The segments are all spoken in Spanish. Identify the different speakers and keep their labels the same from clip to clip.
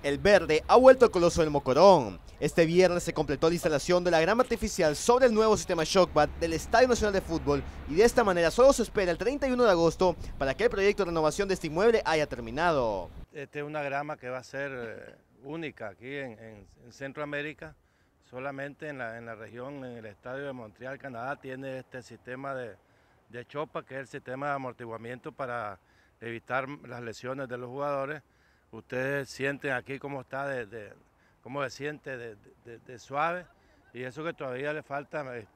Speaker 1: El verde ha vuelto al Coloso del Mocorón. Este viernes se completó la instalación de la grama artificial sobre el nuevo sistema Shockbat del Estadio Nacional de Fútbol y de esta manera solo se espera el 31 de agosto para que el proyecto de renovación de este inmueble haya terminado.
Speaker 2: Esta es una grama que va a ser única aquí en Centroamérica. Solamente en la región, en el estadio de Montreal, Canadá, tiene este sistema de Shockbat, que es el sistema de amortiguamiento para evitar las lesiones de los jugadores. Ustedes sienten aquí cómo está, cómo se siente de suave, y eso que todavía le falta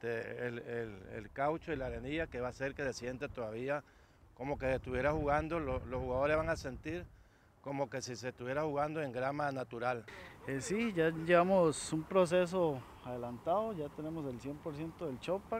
Speaker 2: el caucho y la arenilla, que va a hacer que se siente todavía como que estuviera jugando, los jugadores van a sentir como que si se estuviera jugando en grama natural.
Speaker 3: Sí, ya llevamos un proceso adelantado, ya tenemos el 100% del Shockbat,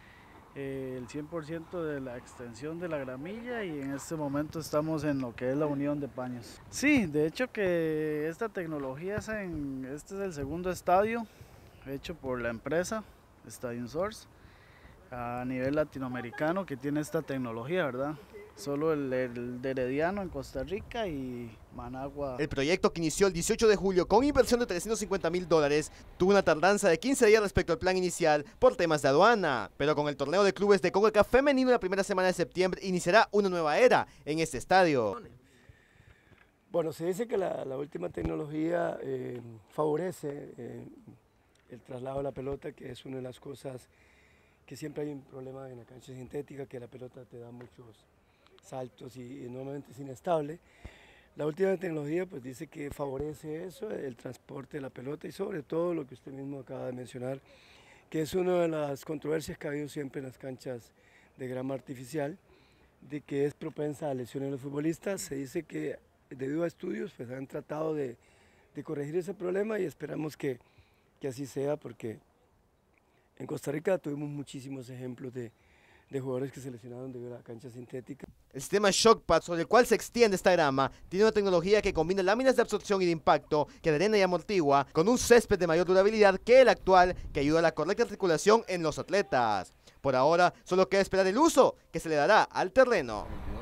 Speaker 3: el 100% de la extensión de la gramilla, y en este momento estamos en lo que es la unión de paños. Sí, de hecho que esta tecnología este es el segundo estadio hecho por la empresa Stadium Source a nivel latinoamericano que tiene esta tecnología, ¿verdad? Solo el de Herediano en Costa Rica y Managua.
Speaker 1: El proyecto, que inició el 18 de julio con inversión de $350,000, tuvo una tardanza de 15 días respecto al plan inicial por temas de aduana. Pero con el torneo de clubes de CONCACAF femenino en la primera semana de septiembre iniciará una nueva era en este estadio.
Speaker 4: Bueno, se dice que la última tecnología favorece el traslado de la pelota, que es una de las cosas que siempre hay un problema en la cancha sintética, que la pelota te da muchos saltos y normalmente es inestable. La última tecnología pues dice que favorece eso, el transporte de la pelota, y sobre todo lo que usted mismo acaba de mencionar, que es una de las controversias que ha habido siempre en las canchas de grama artificial, de que es propensa a lesiones en los futbolistas. Se dice que debido a estudios pues han tratado de corregir ese problema, y esperamos que así sea, porque en Costa Rica tuvimos muchísimos ejemplos de jugadores que se lesionaron debido a la cancha sintética.
Speaker 1: El sistema Shockbat, sobre el cual se extiende esta grama, tiene una tecnología que combina láminas de absorción y de impacto, que drena y amortigua, con un césped de mayor durabilidad que el actual, que ayuda a la correcta articulación en los atletas. Por ahora, solo queda esperar el uso que se le dará al terreno.